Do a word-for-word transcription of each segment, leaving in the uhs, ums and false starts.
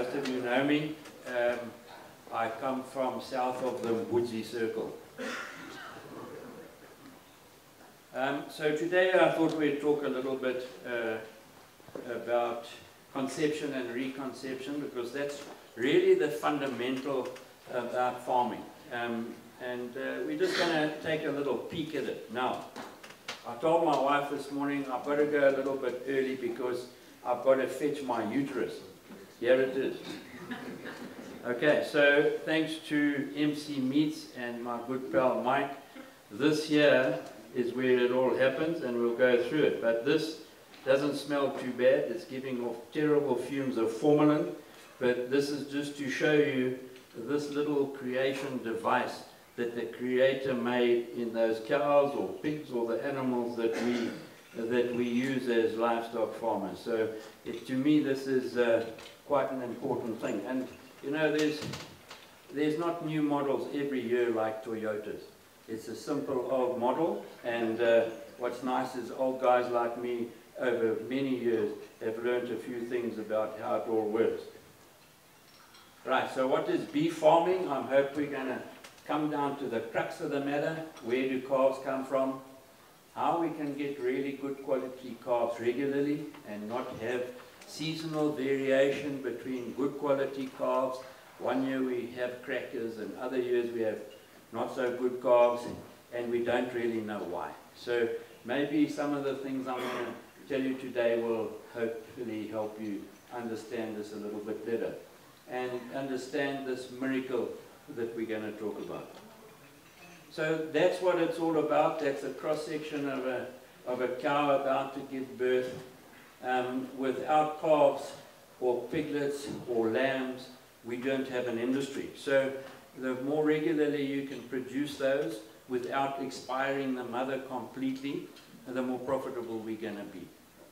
most of you know me. Um, I come from south of the Woodsy Circle. Um, so today I thought we'd talk a little bit uh, about conception and reconception, because that's really the fundamental about farming. Um, and uh, we're just going to take a little peek at it. Now, I told my wife this morning I've got to go a little bit early because I've got to fetch my uterus. Here it is. Okay, so thanks to M C Meats and my good pal Mike, this here is where it all happens, and we'll go through it. But this doesn't smell too bad. It's giving off terrible fumes of formalin. But this is just to show you this little creation device that the Creator made in those cows or pigs or the animals that we that we use as livestock farmers. So it, to me, this is uh, quite an important thing. And you know, there's there's not new models every year like Toyotas. It's a simple old model, and uh, what's nice is old guys like me over many years have learned a few things about how it all works. Right, so what is beef farming? I hope we're going to come down to the crux of the matter. Where do calves come from? How we can get really good quality calves regularly and not have seasonal variation between good quality calves. One year we have crackers and other years we have not so good calves, and, and we don't really know why. So maybe some of the things I'm going to tell you today will hopefully help you understand this a little bit better and understand this miracle that we're going to talk about. So that's what it's all about. That's a cross-section of a, of a cow about to give birth. Um, without calves or piglets or lambs, we don't have an industry. So the more regularly you can produce those without expiring the mother completely, the more profitable we're going to be.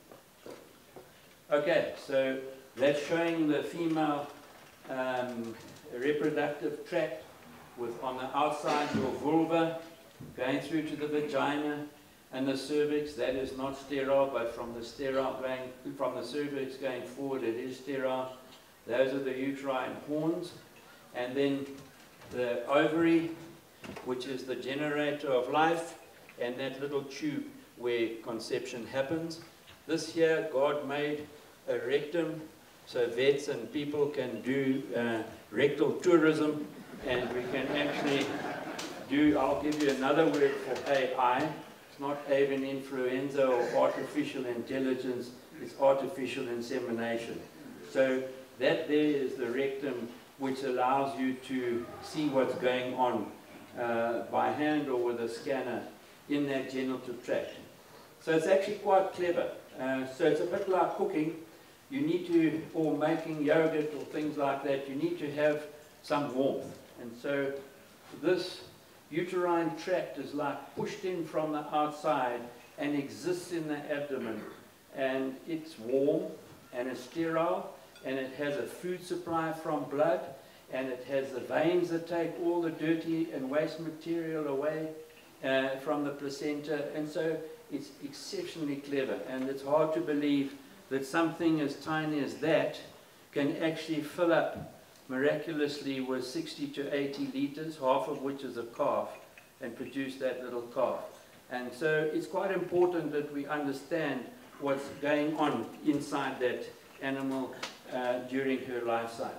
Okay, so that's showing the female um, reproductive tract with on the outside your vulva going through to the vagina and the cervix. That is not sterile, but from the sterile going from the cervix going forward, it is sterile. Those are the uterine horns, and then the ovary, which is the generator of life, and that little tube where conception happens. This here, God made a rectum, so vets and people can do uh, rectal tourism, and we can actually do, I'll give you another word for A I. It's not avian influenza or artificial intelligence, it's artificial insemination. So that there is the rectum, which allows you to see what's going on uh, by hand or with a scanner in that genital tract. So it's actually quite clever. Uh, so it's a bit like cooking. You need to, or making yogurt or things like that, you need to have some warmth. And so this uterine tract is like pushed in from the outside and exists in the abdomen. And it's warm and it's sterile, and it has a food supply from blood, and it has the veins that take all the dirty and waste material away uh, from the placenta. And so it's exceptionally clever, and it's hard to believe that something as tiny as that can actually fill up miraculously with sixty to eighty liters, half of which is a calf, and produce that little calf. And so it's quite important that we understand what's going on inside that animal uh, during her life cycle.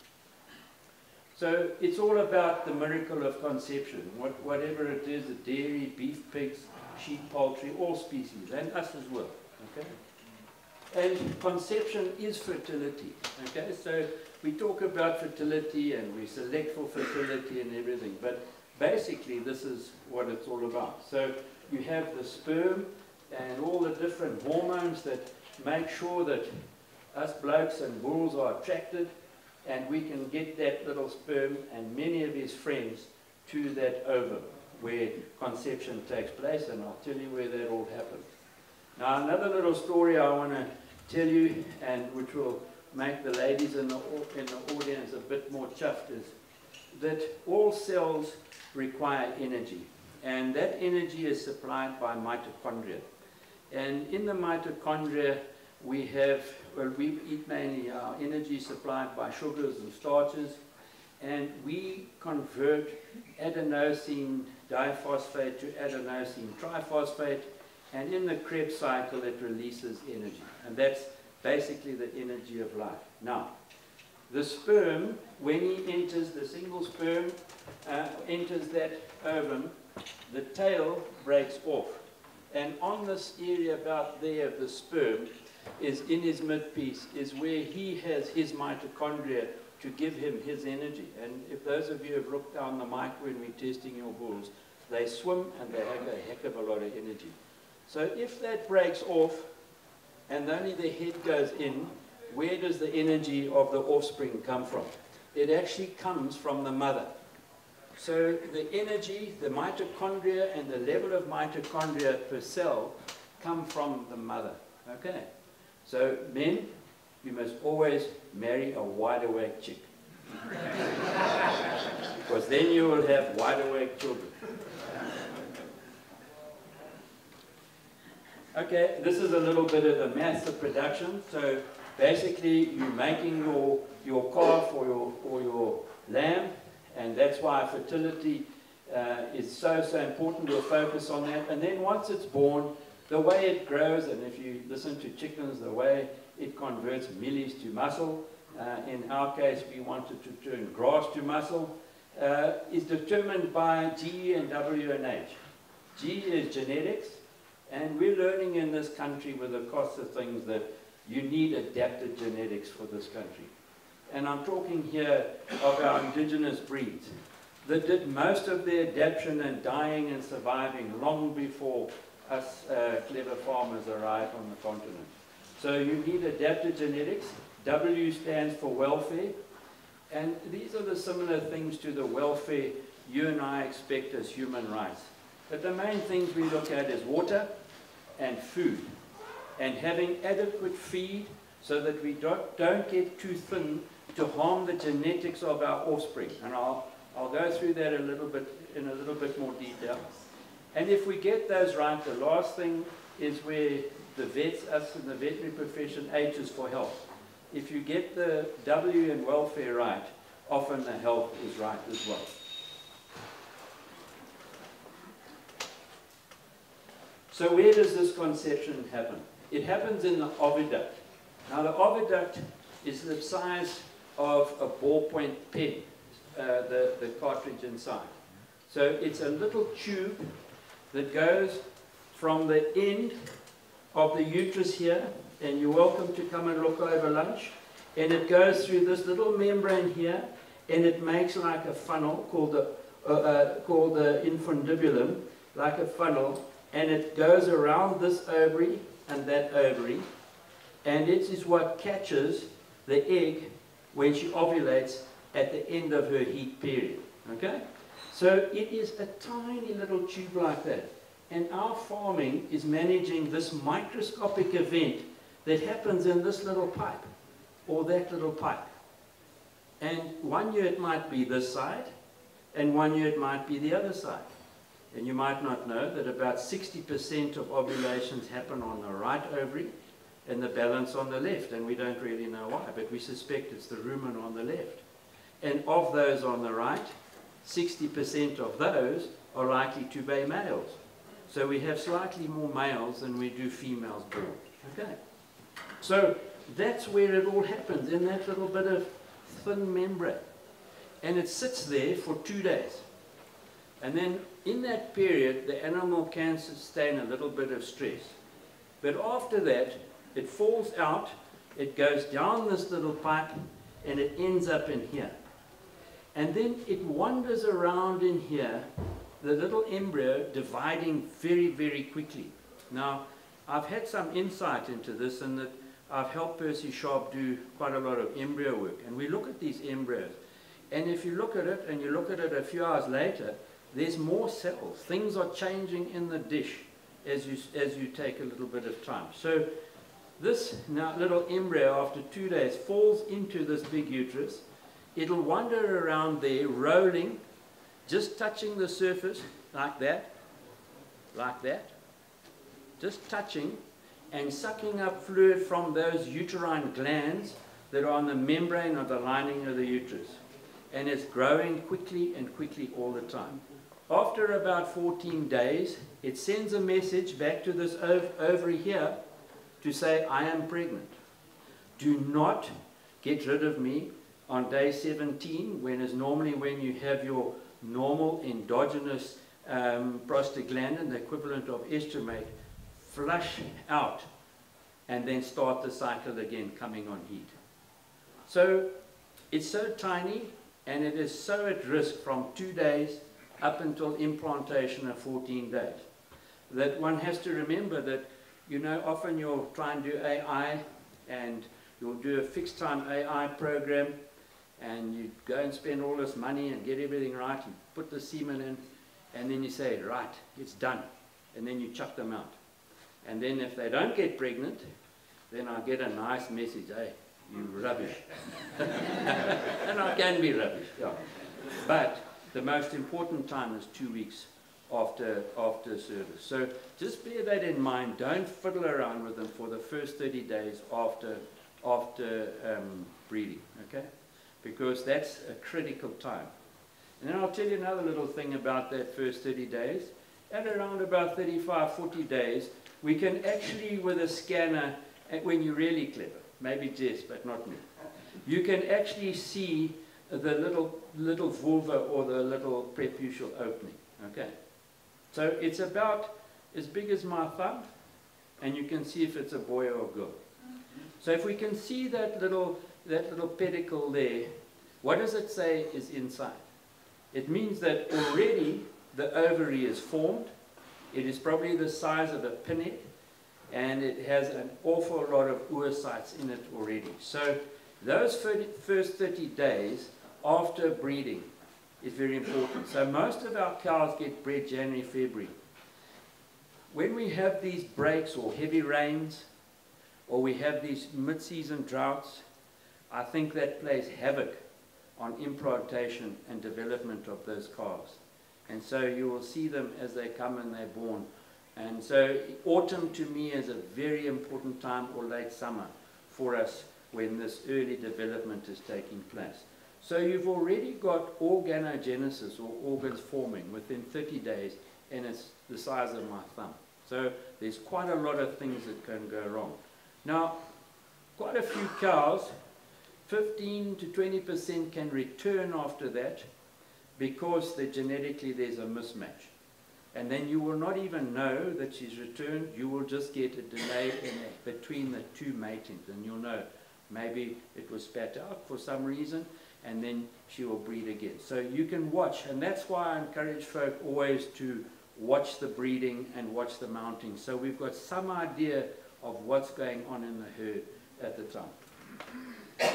So it's all about the miracle of conception, what, whatever it is, the dairy, beef, pigs, sheep, poultry, all species, and us as well. Okay? And conception is fertility. Okay? So we talk about fertility and we select for fertility and everything, but basically this is what it's all about. So you have the sperm and all the different hormones that make sure that us blokes and bulls are attracted, and we can get that little sperm and many of his friends to that ovum where conception takes place, and I'll tell you where that all happens. Now another little story I want to tell you, and which will make the ladies in the, in the audience a bit more chuffed, is that all cells require energy, and that energy is supplied by mitochondria. And in the mitochondria we have, well, we eat mainly our energy supplied by sugars and starches, and we convert adenosine diphosphate to adenosine triphosphate, and in the Krebs cycle it releases energy, and that's basically the energy of life. Now, the sperm, when he enters, the single sperm uh, enters that ovum, the tail breaks off, and on this area about there of the sperm is in his midpiece is where he has his mitochondria to give him his energy. And if those of you have looked down the mic when we're testing your bulls, they swim and they have a heck of a lot of energy. So if that breaks off and only the head goes in, where does the energy of the offspring come from? It actually comes from the mother. So the energy, the mitochondria and the level of mitochondria per cell come from the mother. Okay? So men, you must always marry a wide-awake chick. Because then you will have wide-awake children. Okay, this is a little bit of the maths of production. So basically, you're making your, your calf or your, or your lamb, and that's why fertility uh, is so, so important. We'll focus on that. And then once it's born, the way it grows, and if you listen to chickens, the way it converts millies to muscle, uh, in our case we wanted to turn grass to muscle, uh, is determined by G and W and H. G is genetics, and we're learning in this country with the cost of things that you need adapted genetics for this country. And I'm talking here of our indigenous breeds that did most of their adaptation and dying and surviving long before us uh, clever farmers arrived on the continent. So you need adapted genetics. W stands for welfare. And these are the similar things to the welfare you and I expect as human rights. But the main things we look at is water and food. And having adequate feed so that we don't, don't get too thin to harm the genetics of our offspring. And I'll, I'll go through that a little bit in a little bit more detail. And if we get those right, the last thing is where the vets, us in the veterinary profession, H is for health. If you get the W and welfare right, often the health is right as well. So where does this conception happen? It happens in the oviduct. Now the oviduct is the size of a ballpoint pen, uh, the, the cartridge inside. So it's a little tube that goes from the end of the uterus here, and you're welcome to come and look over lunch, and it goes through this little membrane here, and it makes like a funnel called the, uh, uh, called the infundibulum, like a funnel, and it goes around this ovary and that ovary, and it is what catches the egg when she ovulates at the end of her heat period. Okay? So it is a tiny little tube like that. And our farming is managing this microscopic event that happens in this little pipe or that little pipe. And one year it might be this side, and one year it might be the other side. And you might not know that about sixty percent of ovulations happen on the right ovary and the balance on the left. And we don't really know why, but we suspect it's the rumen on the left. And of those on the right, sixty percent of those are likely to be males. So we have slightly more males than we do females born. Okay. So that's where it all happens, in that little bit of thin membrane. And it sits there for two days. And then in that period, the animal can sustain a little bit of stress. But after that, it falls out, it goes down this little pipe, and it ends up in here. And then it wanders around in here, the little embryo dividing very, very quickly. Now, I've had some insight into this, in that I've helped Percy Sharp do quite a lot of embryo work. And we look at these embryos. And if you look at it, and you look at it a few hours later, there's more cells. Things are changing in the dish as you, as you take a little bit of time. So this now little embryo, after two days, falls into this big uterus. It'll wander around there, rolling, just touching the surface, like that, like that, just touching, and sucking up fluid from those uterine glands that are on the membrane of the lining of the uterus. And it's growing quickly and quickly all the time. After about fourteen days, it sends a message back to this ov ovary here to say, I am pregnant. Do not get rid of me on day seventeen, when is normally when you have your normal endogenous um, prostaglandin, the equivalent of estromate, flush out and then start the cycle again, coming on heat. So it's so tiny, and it is so at risk from two days up until implantation of fourteen days, that one has to remember that, you know, often you'll try and do A I, and you'll do a fixed time A I program, and you go and spend all this money and get everything right, and put the semen in, and then you say, right, it's done, and then you chuck them out. And then if they don't get pregnant, then I get a nice message, hey, you rubbish. And I can be rubbish, yeah. But the most important time is two weeks after, after service. So just bear that in mind. Don't fiddle around with them for the first thirty days after, after um, breeding, okay? Because that's a critical time. And then I'll tell you another little thing about that first thirty days. At around about thirty-five, forty days, we can actually, with a scanner, when you're really clever, maybe Jess, but not me, you can actually see the little, little vulva or the little preputial opening, okay? So it's about as big as my thumb, and you can see if it's a boy or a girl. So if we can see that little, that little pedicle there, what does it say is inside? It means that already the ovary is formed. It is probably the size of a pinhead, and it has an awful lot of oocytes in it already. So those first thirty days after breeding is very important. So most of our cows get bred January, February. When we have these breaks or heavy rains, or we have these mid-season droughts, I think that plays havoc on implantation and development of those calves. And so you will see them as they come and they're born. And so autumn to me is a very important time, or late summer, for us when this early development is taking place. So you've already got organogenesis, or organs forming, within thirty days, and it's the size of my thumb. So there's quite a lot of things that can go wrong. Now, quite a few cows, fifteen to twenty percent can return after that, because they, genetically there's a mismatch. And then you will not even know that she's returned. You will just get a delay in it between the two matings, and you'll know maybe it was spat out for some reason, and then she will breed again. So you can watch, and that's why I encourage folk always to watch the breeding and watch the mounting, so we've got some idea of what's going on in the herd at the time.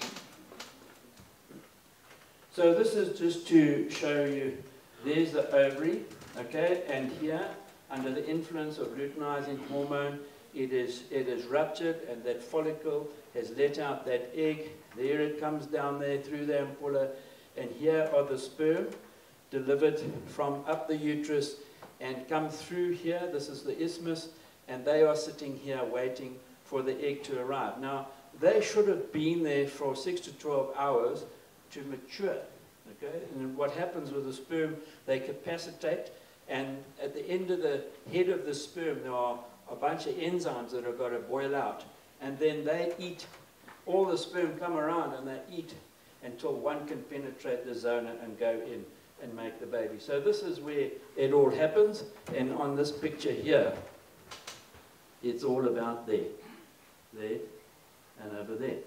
So this is just to show you, there's the ovary, okay, and here, under the influence of luteinizing hormone, it is, it is ruptured, and that follicle has let out that egg. There it comes down there through the ampulla, and here are the sperm delivered from up the uterus and come through here. This is the isthmus, and they are sitting here waiting for the egg to arrive. Now, they should have been there for six to twelve hours to mature, okay? And what happens with the sperm, they capacitate, and at the end of the head of the sperm, there are a bunch of enzymes that have got to boil out, and then they eat, all the sperm come around and they eat until one can penetrate the zona and go in and make the baby. So this is where it all happens, and on this picture here, it's all about there, there, and over there.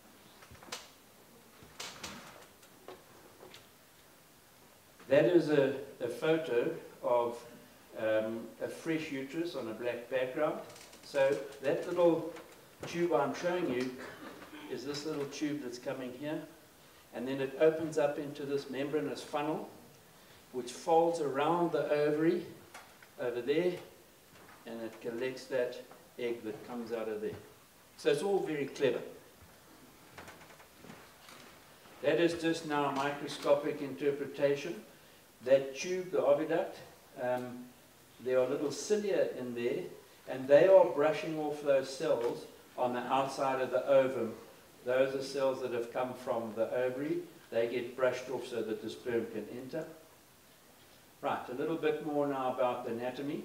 That is a, a photo of um, a fresh uterus on a black background. So that little tube I'm showing you is this little tube that's coming here, and then it opens up into this membranous funnel, which folds around the ovary over there, and it collects that egg that comes out of there. So it's all very clever. That is just now a microscopic interpretation. That tube, the oviduct, um, there are little cilia in there, And they are brushing off those cells on the outside of the ovum. Those are cells that have come from the ovary. They get brushed off so that the sperm can enter. Right, a little bit more now about the anatomy.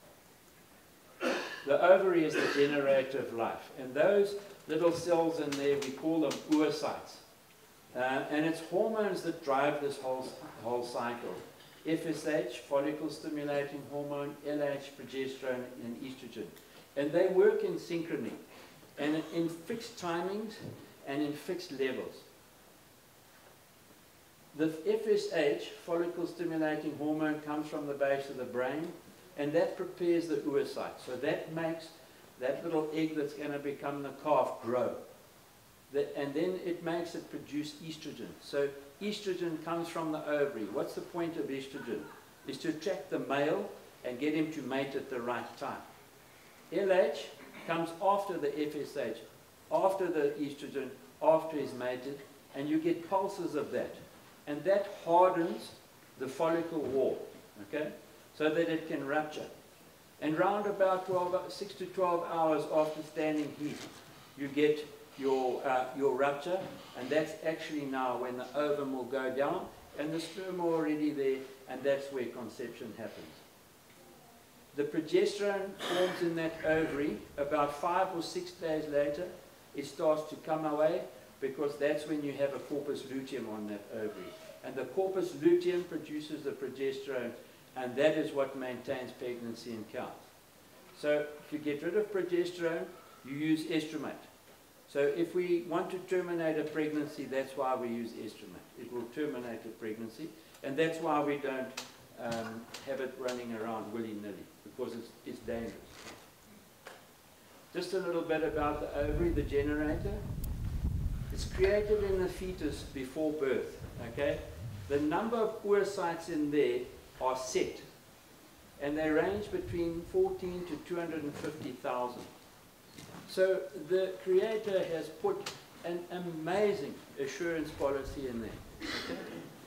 The ovary is the generator of life. And those little cells in there, we call them oocytes. Uh, and it's hormones that drive this whole, whole cycle. F S H, follicle stimulating hormone, L H, progesterone, and estrogen. And they work in synchrony, and in fixed timings, and in fixed levels. The F S H, follicle stimulating hormone, comes from the base of the brain, and that prepares the oocyte. So that makes that little egg that's going to become the calf grow. That, and then it makes it produce estrogen. So estrogen comes from the ovary. What's the point of estrogen? Is to attract the male and get him to mate at the right time. L H comes after the F S H, after the estrogen, after he's mated, and you get pulses of that. And that hardens the follicle wall, okay, so that it can rupture. And round about twelve, six to twelve hours after standing heat, you get your, uh, your rupture, and that's actually now when the ovum will go down, and the sperm are already there, and that's where conception happens. The progesterone forms in that ovary. About five or six days later, it starts to come away, because that's when you have a corpus luteum on that ovary. And the corpus luteum produces the progesterone, and that is what maintains pregnancy in cows. So if you get rid of progesterone, you use estromate. So if we want to terminate a pregnancy, that's why we use estromate. It will terminate a pregnancy, and that's why we don't um, have it running around willy-nilly, because it's, it's dangerous. Just a little bit about the ovary, the generator. It's created in the fetus before birth, okay? The number of oocytes in there are set, and they range between fourteen to two hundred fifty thousand. So the Creator has put an amazing assurance policy in there. Okay?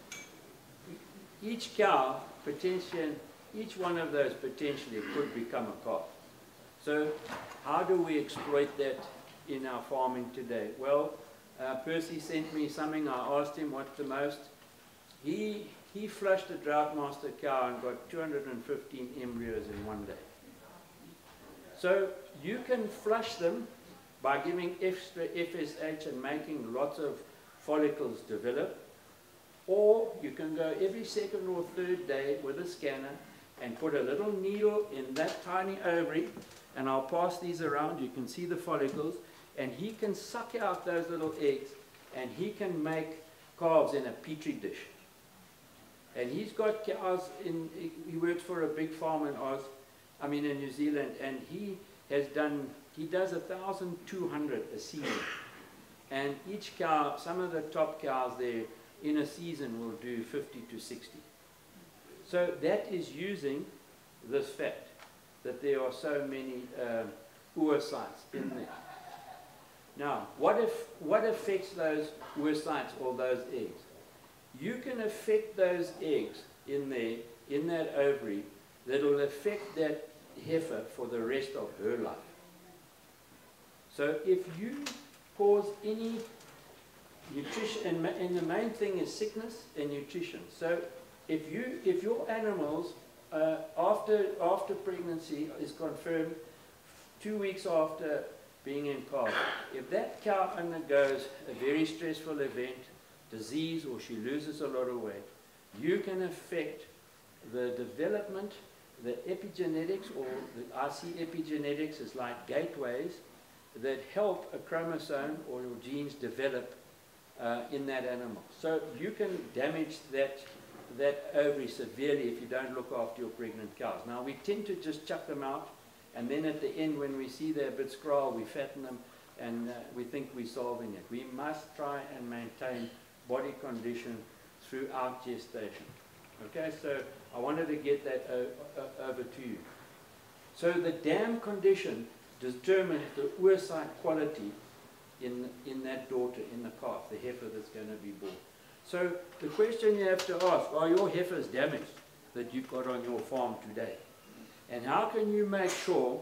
Each cow, potentially, each one of those potentially could become a calf. So how do we exploit that in our farming today? Well, uh, Percy sent me something. I asked him what's the most. He, he flushed a drought master cow and got two hundred fifteen embryos in one day. So you can flush them by giving extra F S H and making lots of follicles develop, or you can go every second or third day with a scanner and put a little needle in that tiny ovary, and I'll pass these around. You can see the follicles, and he can suck out those little eggs, and he can make calves in a petri dish. And he's got cows in, he works for a big farm in Oz, I mean in New Zealand, and he has done, he does one thousand two hundred a season. And each cow, some of the top cows there, in a season will do fifty to sixty. So that is using this fact that there are so many uh, oocytes in there. Now, what if what affects those oocytes or those eggs? You can affect those eggs in there, in that ovary, that will affect that heifer for the rest of her life. So if you cause any nutrition, and, and the main thing is sickness and nutrition. So if you, if your animals uh, after after pregnancy is confirmed, two weeks after being in calf, if that cow undergoes a very stressful event, disease, or she loses a lot of weight, you can affect the development, the epigenetics, or the I C epigenetics is like gateways that help a chromosome or your genes develop uh, in that animal. So you can damage that, that ovary severely if you don't look after your pregnant cows. Now we tend to just chuck them out, and then at the end when we see they're a bit scrawny, we fatten them, and uh, we think we're solving it. We must try and maintain body condition throughout gestation. Okay, so I wanted to get that over to you. So the dam condition determines the oocyte quality in, in that daughter, in the calf, the heifer that's going to be born. So the question you have to ask, are your heifers damaged that you've got on your farm today? And how can you make sure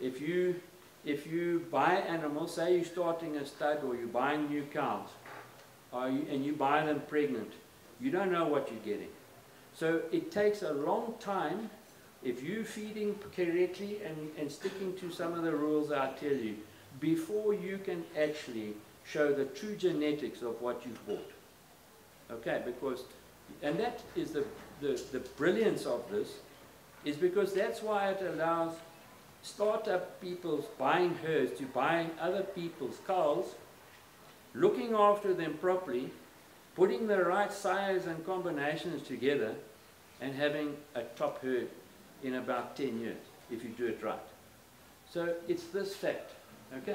If you, if you buy animals, say you're starting a stud or you're buying new cows, or you, and you buy them pregnant, you don't know what you're getting. So it takes a long time, if you're feeding correctly and, and sticking to some of the rules I tell you, before you can actually show the true genetics of what you've bought. Okay, because, and that is the, the, the brilliance of this, is because that's why it allows startup people buying herds to buying other people's cows, looking after them properly, putting the right size and combinations together, and having a top herd in about ten years, if you do it right. So it's this fact, okay?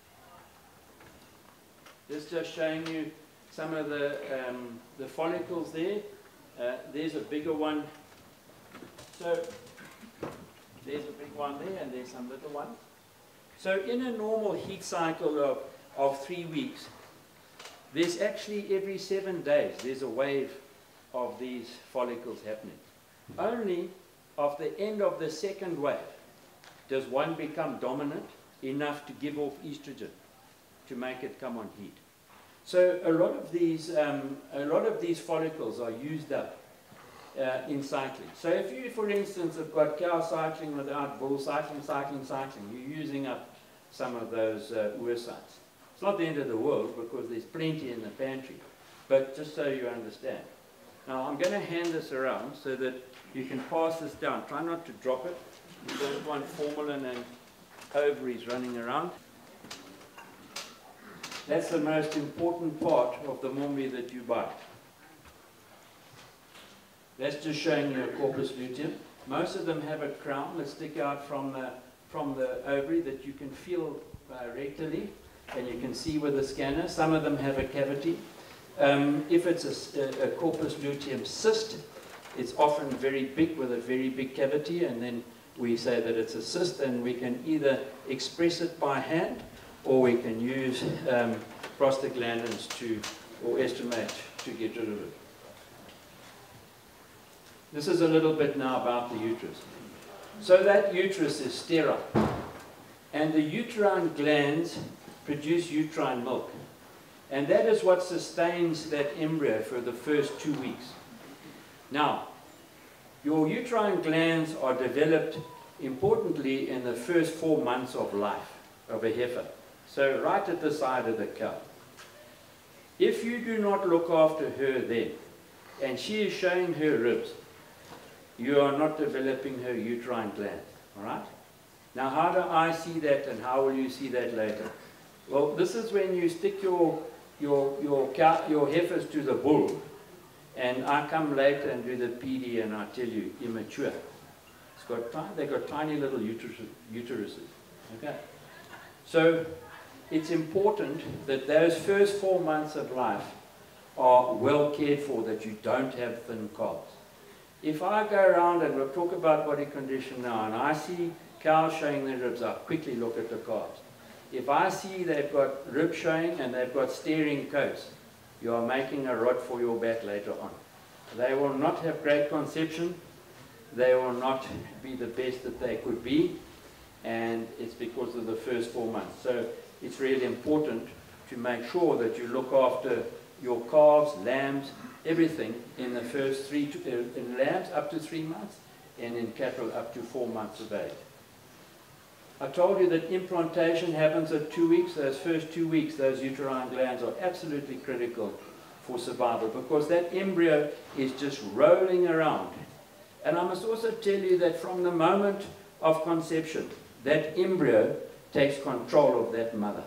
This is just showing you some of the, um, the follicles there. Uh, there's a bigger one. So there's a big one there, and there's some little ones. So in a normal heat cycle of, of three weeks, there's actually every seven days, there's a wave of these follicles happening. Only at the end of the second wave does one become dominant enough to give off estrogen to make it come on heat. So a lot of these, um, a lot of these follicles are used up uh, in cycling. So if you, for instance, have got cow cycling without bull cycling, cycling, cycling, you're using up some of those uh, oocytes. It's not the end of the world because there's plenty in the pantry, but just so you understand. Now I'm going to hand this around so that you can pass this down. Try not to drop it. You don't want formalin and ovaries running around. That's the most important part of the mombi that you buy. That's just showing you a corpus luteum. Most of them have a crown that stick out from the, from the ovary that you can feel uh, rectally, and you can see with the scanner. Some of them have a cavity. Um, if it's a, a corpus luteum cyst, it's often very big with a very big cavity, and then we say that it's a cyst, and we can either express it by hand or we can use um, prostaglandins to, or estimate to get rid of it. This is a little bit now about the uterus. So that uterus is sterile, and the uterine glands produce uterine milk. And that is what sustains that embryo for the first two weeks. Now, your uterine glands are developed importantly in the first four months of life of a heifer. So right at the side of the cow. If you do not look after her then, and she is showing her ribs, you are not developing her uterine glands. All right? Now, how do I see that, and how will you see that later? Well, this is when you stick your your your cow, your heifers to the bull, and I come later and do the P D, and I tell you immature. It's got tiny, they've got tiny little uterus, uteruses. Okay, so it's important that those first four months of life are well cared for, that you don't have thin calves. If I go around, and we'll talk about body condition now, and I see cows showing their ribs, I quickly look at the calves. If I see they've got rib showing and they've got staring coats, you are making a rod for your back later on. They will not have great conception. They will not be the best that they could be, and it's because of the first four months. So it's really important to make sure that you look after your calves, lambs, everything in the first three, to, uh, in lambs up to three months, and in cattle up to four months of age. I told you that implantation happens at two weeks. Those first two weeks, those uterine glands are absolutely critical for survival, because that embryo is just rolling around. And I must also tell you that from the moment of conception, that embryo takes control of that mother.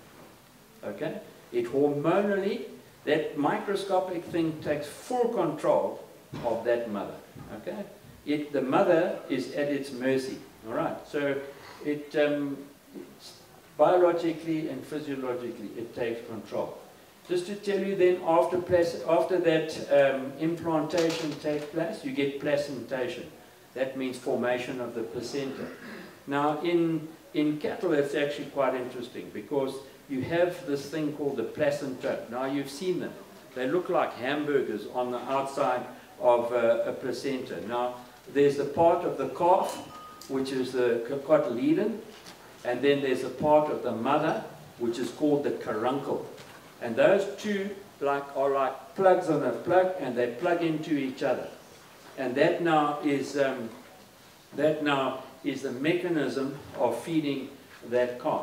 Okay? It hormonally, that microscopic thing takes full control of that mother. Okay? It, the mother is at its mercy. All right? So it um, biologically and physiologically, it takes control. Just to tell you then, after, after that um, implantation takes place, you get placentation. That means formation of the placenta. Now, in, in cattle, it's actually quite interesting, because you have this thing called the placenta. Now, you've seen them. They look like hamburgers on the outside of uh, a placenta. Now, there's a part of the calf which is the cotyledon, and then there's a part of the mother, which is called the caruncle. And those two like, are like plugs on a plug, and they plug into each other. And that now is, um, that now is the mechanism of feeding that calf.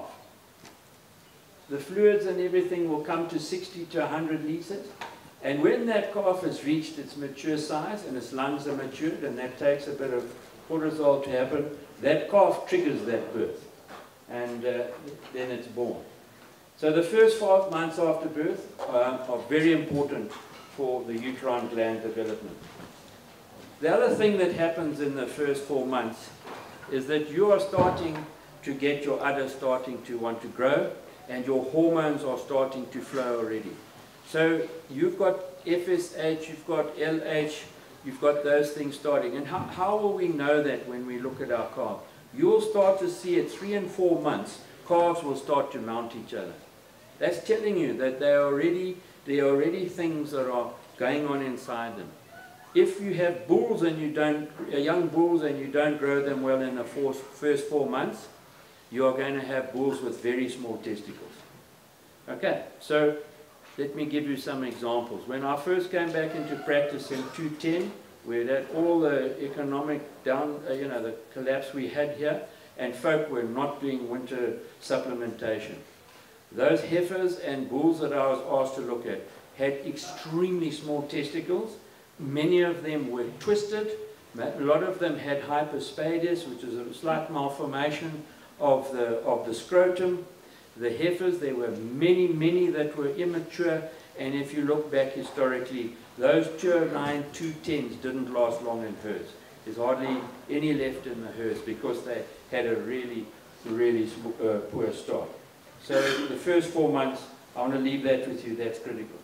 The fluids and everything will come to sixty to one hundred litres. And when that calf has reached its mature size and its lungs are matured, and that takes a bit of cortisol to happen, that calf triggers that birth. And uh, then it's born. So the first five months after birth um, are very important for the uterine gland development. The other thing that happens in the first four months is that you are starting to get your udder starting to want to grow, and your hormones are starting to flow already. So you've got F S H, you've got L H, you've got those things starting. And how, how will we know that when we look at our calf? You'll start to see at three and four months, calves will start to mount each other. That's telling you that there are already, there are already things that are going on inside them. If you have bulls and you don't, young bulls and you don't grow them well in the first four months, you are going to have bulls with very small testicles. Okay, so let me give you some examples. When I first came back into practice in two ten, we had all the economic down, uh, you know, the collapse we had here, and folk were not doing winter supplementation. Those heifers and bulls that I was asked to look at had extremely small testicles. Many of them were twisted. A lot of them had hyperspadias, which is a slight malformation of the, of the scrotum. The heifers, there were many, many that were immature, and if you look back historically, those two oh nine, two tens didn't last long in herds. There's hardly any left in the herds because they had a really, really uh, poor start. So the first four months, I want to leave that with you, that's critical.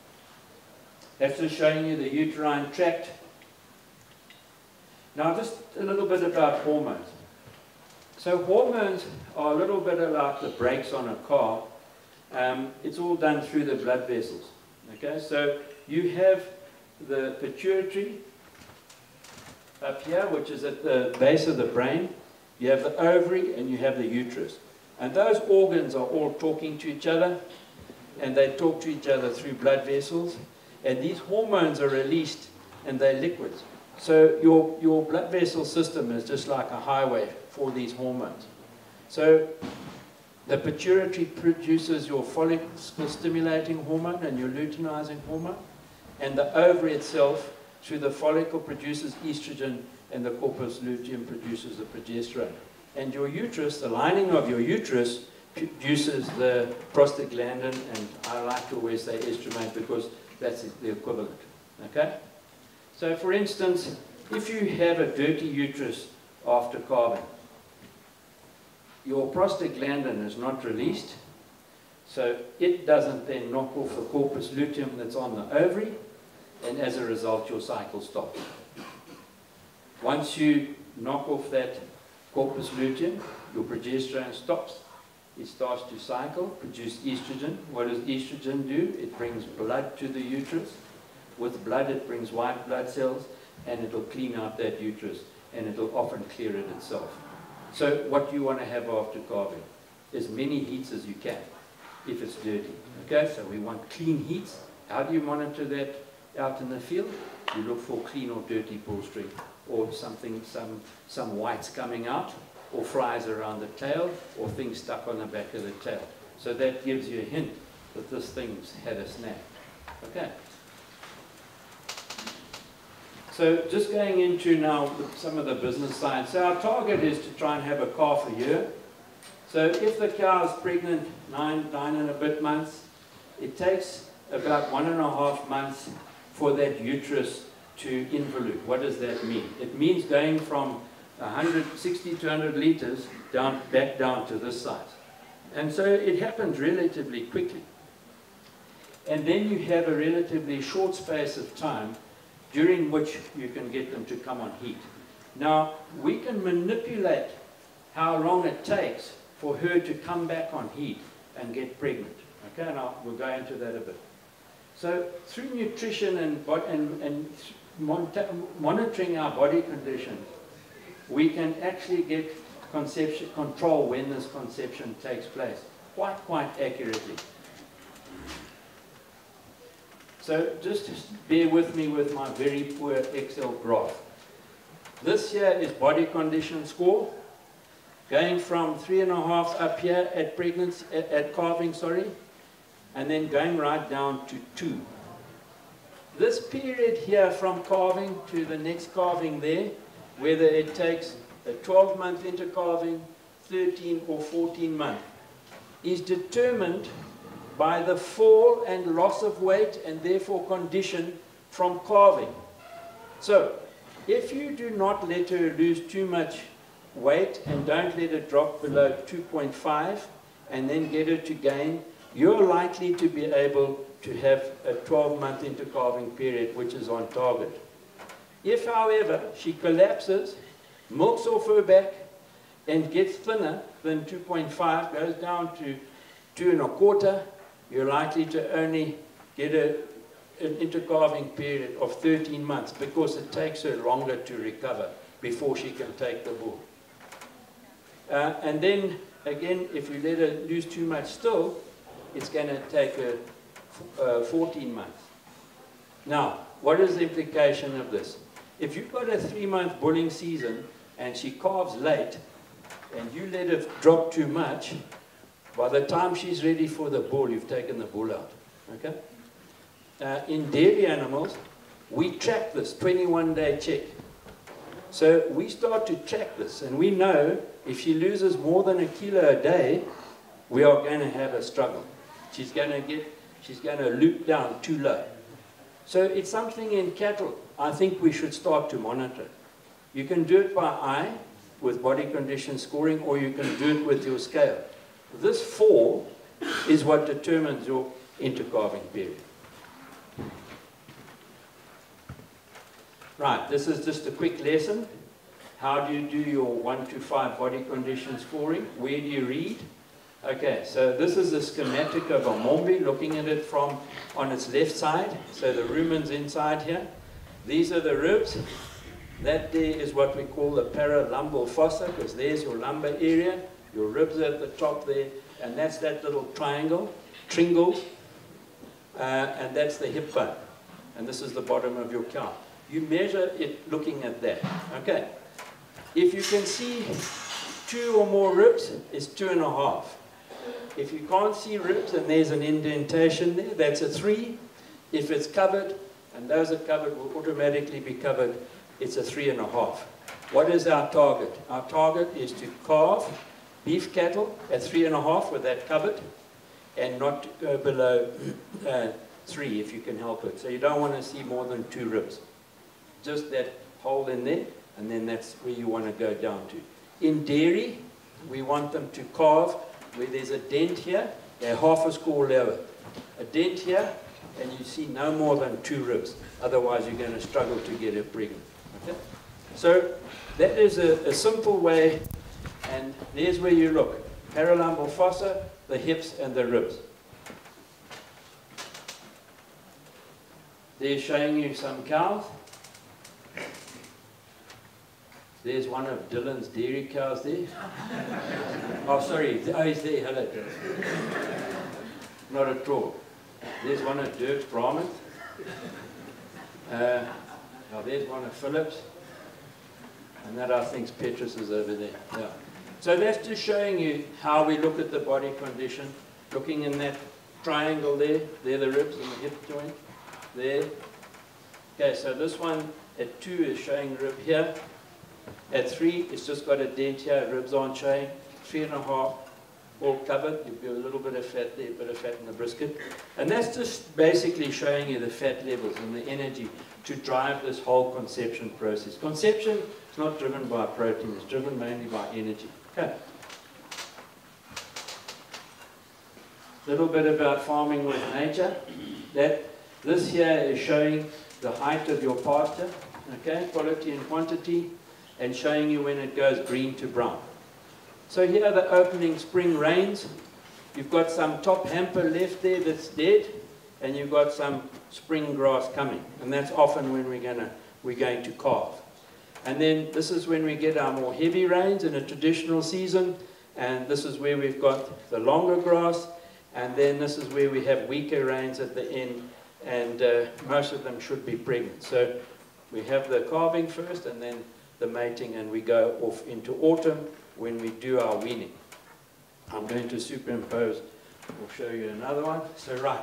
That's just showing you the uterine tract. Now just a little bit about hormones. So hormones are a little bit like the brakes on a car. Um, it's all done through the blood vessels. Okay, so you have the pituitary up here, which is at the base of the brain. You have the ovary and you have the uterus. And those organs are all talking to each other, and they talk to each other through blood vessels. And these hormones are released, and they're liquids. So your, your blood vessel system is just like a highway for these hormones. So the pituitary produces your follicle stimulating hormone and your luteinizing hormone, and the ovary itself, through the follicle, produces estrogen, and the corpus luteum produces the progesterone. And your uterus, the lining of your uterus, produces the prostaglandin, and I like to always say estromate because that's the equivalent. Okay? So for instance, if you have a dirty uterus after calving, your prostaglandin is not released, so it doesn't then knock off the corpus luteum that's on the ovary, and as a result your cycle stops. Once you knock off that corpus luteum, your progesterone stops. It starts to cycle, produce estrogen. What does estrogen do? It brings blood to the uterus. With blood it brings white blood cells, and it'll clean out that uterus, and it'll often clear it itself. So what you want to have after calving? As many heats as you can, if it's dirty. Okay, so we want clean heats. How do you monitor that out in the field? You look for clean or dirty bull string, or something, some, some whites coming out, or flies around the tail, or things stuck on the back of the tail. So that gives you a hint that this thing's had a snap. Okay. So just going into now some of the business side. So our target is to try and have a calf a year. So if the cow is pregnant nine, nine and a bit months, it takes about one and a half months for that uterus to involute. What does that mean? It means going from one hundred sixty to one hundred litres down, back down to this size. And so it happens relatively quickly. And then you have a relatively short space of time during which you can get them to come on heat. Now, we can manipulate how long it takes for her to come back on heat and get pregnant. Okay, now we'll go into that a bit. So through nutrition and, and, and monitoring our body conditions, we can actually get conception, control when this conception takes place, quite, quite accurately. So just bear with me with my very poor Excel graph. This here is body condition score, going from three and a half up here at pregnancy, at, at calving, sorry, and then going right down to two. This period here from calving to the next calving there, whether it takes a twelve month into calving, thirteen or fourteen month, is determined by the fall and loss of weight and therefore condition from calving. So, if you do not let her lose too much weight and don't let it drop below two point five and then get her to gain, you're likely to be able to have a twelve month into calving period which is on target. If, however, she collapses, milks off her back and gets thinner than two point five, goes down to two and a quarter, you're likely to only get a, an intercalving period of thirteen months because it takes her longer to recover before she can take the bull. Uh, and then, again, if you let her lose too much still, it's going to take her uh, fourteen months. Now, what is the implication of this? If you've got a three-month bulling season and she calves late, and you let her drop too much, by the time she's ready for the bull, you've taken the bull out. Okay? Uh, in dairy animals, we track this, twenty-one day check. So we start to track this, and we know if she loses more than a kilo a day, we are going to have a struggle. She's going to get, she's going to loop down too low. So it's something in cattle I think we should start to monitor. You can do it by eye with body condition scoring, or you can do it with your scale. This fall is what determines your intercalving period. Right, this is just a quick lesson. How do you do your one to five body condition scoring? Where do you read? Okay, so this is a schematic of a mombi, looking at it from on its left side. So the rumen's inside here. These are the ribs. That there is what we call the paralumbar fossa, because there's your lumbar area. Your ribs are at the top there, and that's that little triangle, tringle, uh, and that's the hip bone. And this is the bottom of your cow. You measure it looking at that. Okay. If you can see two or more ribs, it's two and a half. If you can't see ribs and there's an indentation there, that's a three. If it's covered, and those are covered will automatically be covered, it's a three and a half. What is our target? Our target is to calve beef cattle at three and a half with that covered, and not to go below uh, three if you can help it. So you don't want to see more than two ribs. Just that hole in there, and then that's where you want to go down to. In dairy, we want them to calve where there's a dent here, they're half a score lower. A dent here, and you see no more than two ribs. Otherwise, you're going to struggle to get her pregnant. Okay? So that is a, a simple way, and there's where you look. Paralumbar fossa, the hips, and the ribs. They're showing you some cows. There's one of Dylan's dairy cows there. Oh, sorry. Oh, he's there. Hello, Dylan. Not at all. There's one of Dirk's Brahman. Uh, oh, there's one of Philip's. And that, I think, Petrus is over there. Yeah. So that's just showing you how we look at the body condition. Looking in that triangle there. There the ribs and the hip joint. There. Okay, so this one at two is showing rib here. At three, it's just got a dent here, ribs aren't showing. Three and a half, all covered. You've got a little bit of fat there, a bit of fat in the brisket. And that's just basically showing you the fat levels and the energy to drive this whole conception process. Conception is not driven by protein, it's driven mainly by energy. Okay. A little bit about farming with nature. That, this here is showing the height of your pasture, okay, quality and quantity, and showing you when it goes green to brown. So here are the opening spring rains. You've got some top hamper left there that's dead, and you've got some spring grass coming. And that's often when we're, gonna, we're going to calve. And then this is when we get our more heavy rains in a traditional season, and this is where we've got the longer grass, and then this is where we have weaker rains at the end, and uh, most of them should be pregnant. So we have the calving first, and then the mating, and we go off into autumn when we do our weaning. I'm going to superimpose, we'll show you another one. So right,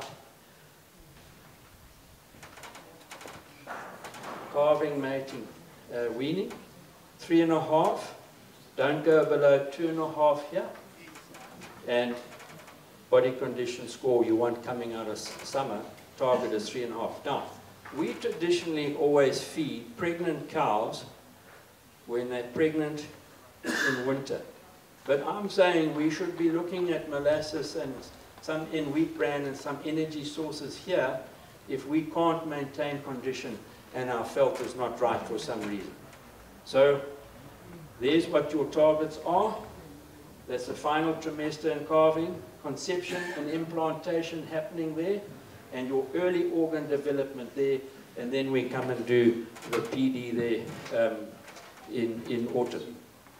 calving, mating, uh, weaning, three and a half, don't go below two and a half here, and body condition score you want coming out of summer, target is three and a half. Now, we traditionally always feed pregnant cows when they're pregnant in winter. But I'm saying we should be looking at molasses and some in wheat bran and some energy sources here if we can't maintain condition and our felt is not right for some reason. So there's what your targets are. That's the final trimester in calving, conception and implantation happening there, and your early organ development there, and then we come and do the P D there um, in, in autumn.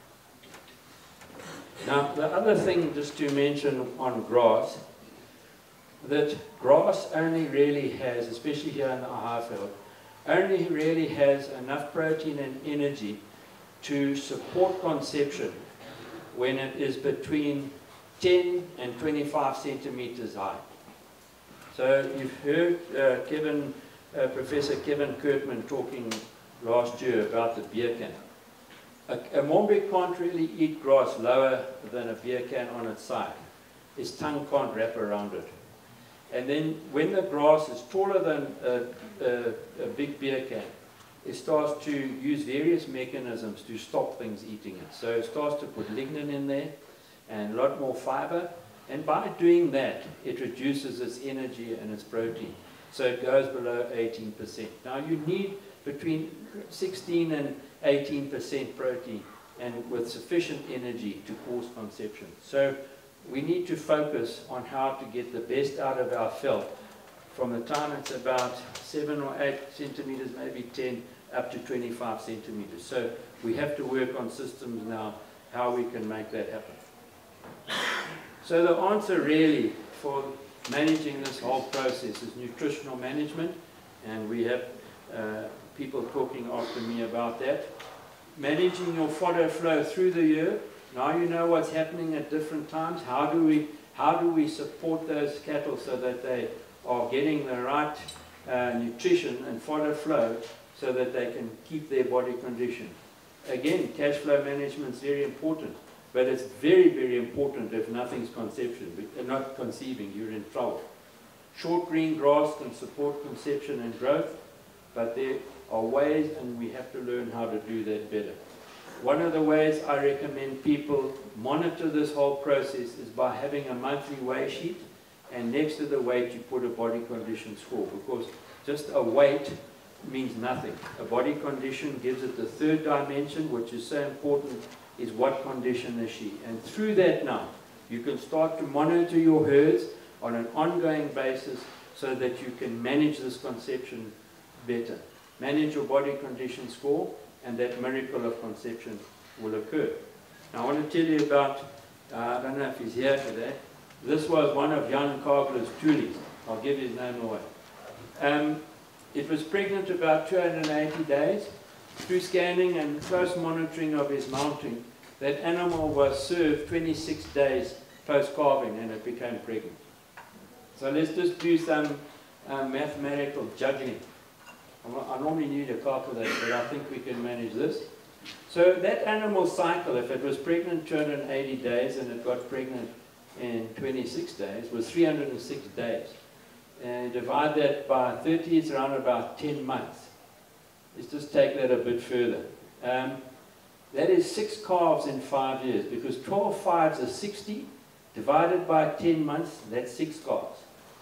Now, the other thing just to mention on grass, that grass only really has, especially here in the Highveld, only really has enough protein and energy to support conception when it is between ten and twenty-five centimeters high. So you've heard uh, Kevin, uh, Professor Kevin Kurtman talking last year about the beer can. A, a Mombik can't really eat grass lower than a beer can on its side. His tongue can't wrap around it. And then when the grass is taller than a, a, a big beer can, it starts to use various mechanisms to stop things eating it. So it starts to put lignin in there and a lot more fiber. And by doing that, it reduces its energy and its protein. So it goes below eighteen percent. Now you need between sixteen and eighteen percent protein and with sufficient energy to cause conception. So we need to focus on how to get the best out of our felt from the time it's about seven or eight centimeters, maybe ten, up to twenty-five centimeters. So we have to work on systems now, how we can make that happen. So the answer really for managing this whole process is nutritional management, and we have uh, people talking after me about that. Managing your fodder flow through the year. Now you know what's happening at different times. How do we, how do we support those cattle so that they are getting the right uh, nutrition and fodder flow so that they can keep their body condition? Again, cash flow management is very important, but it's very, very important if nothing's conception, not conceiving, you're in trouble. Short green grass can support conception and growth, but there are ways, and we have to learn how to do that better. One of the ways I recommend people monitor this whole process is by having a monthly weigh sheet, and next to the weight you put a body condition score, because just a weight means nothing. A body condition gives it the third dimension, which is so important, is what condition is she. And through that now, you can start to monitor your herds on an ongoing basis so that you can manage this conception better. Manage your body condition score, and that miracle of conception will occur. Now I want to tell you about, uh, I don't know if he's here today, this was one of Jan Kagler's tulies. I'll give his name away. Um, it was pregnant about two hundred eighty days. Through scanning and close monitoring of his mounting, that animal was served twenty-six days post-calving and it became pregnant. So let's just do some um, mathematical juggling. I normally need a calculator, but I think we can manage this. So that animal cycle, if it was pregnant two hundred eighty days and it got pregnant in twenty-six days, was three hundred six days. And divide that by thirty, it's around about ten months. Let's just take that a bit further. Um, that is six calves in five years, because twelve fives are sixty, divided by ten months, that's six calves.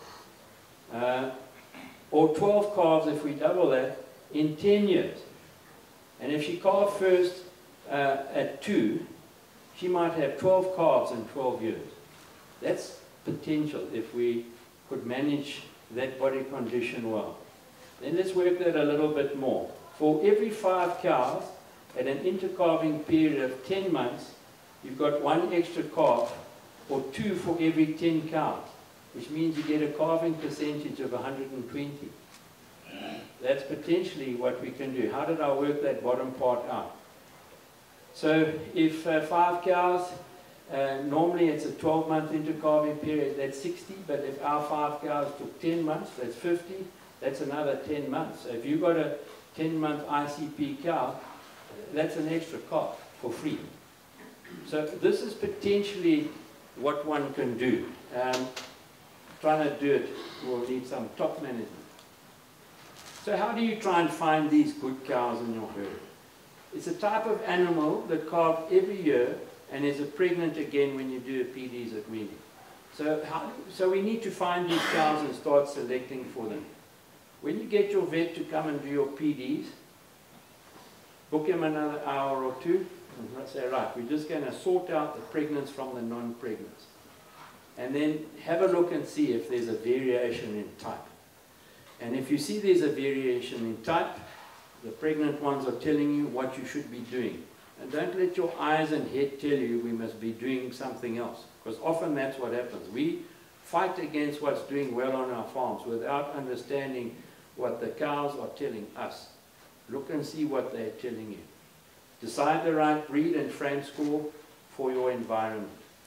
Uh, or twelve calves, if we double that, in ten years. And if she calved first uh, at two, she might have twelve calves in twelve years. That's potential if we could manage that body condition well. Then let's work that a little bit more. For every five cows, at an intercalving period of ten months, you've got one extra calf or two for every ten cows, which means you get a calving percentage of one hundred twenty. That's potentially what we can do. How did I work that bottom part out? So if uh, five cows, uh, normally it's a twelve month intercalving period, that's sixty, but if our five cows took ten months, that's fifty, that's another ten months. So if you've got a ten month I C P cow, that's an extra calf for free. So this is potentially what one can do. Um, trying to do it will need some top management. So how do you try and find these good cows in your herd? It's a type of animal that calves every year and is pregnant again when you do a P Ds at weaning. So, how, so we need to find these cows and start selecting for them. When you get your vet to come and do your P Ds, book him another hour or two, and say, right, we're just going to sort out the pregnants from the non-pregnants. And then have a look and see if there's a variation in type. And if you see there's a variation in type, the pregnant ones are telling you what you should be doing. And don't let your eyes and head tell you we must be doing something else. Because often that's what happens. We fight against what's doing well on our farms without understanding what the cows are telling us. Look and see what they're telling you. Decide the right breed and frame score for your environment.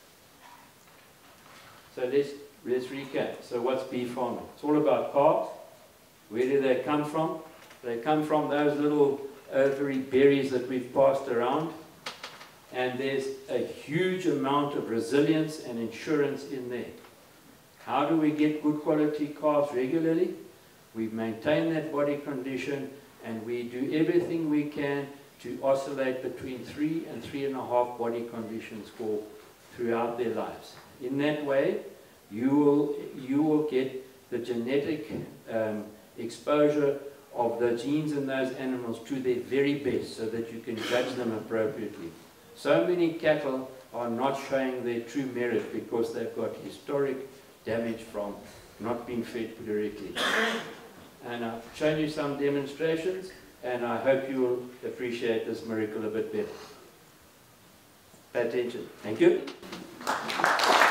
So let's, let's recap. So what's beef farming? It's all about calves. Where do they come from? They come from those little ovary berries that we've passed around. And there's a huge amount of resilience and insurance in there. How do we get good quality calves regularly? We maintain that body condition and we do everything we can to oscillate between three and three and a half body condition score throughout their lives. In that way, you will, you will get the genetic um, exposure of the genes in those animals to their very best so that you can judge them appropriately. So many cattle are not showing their true merit because they've got historic damage from not being fed correctly. And I've shown you some demonstrations, and I hope you will appreciate this miracle a bit better. Pay attention. Thank you.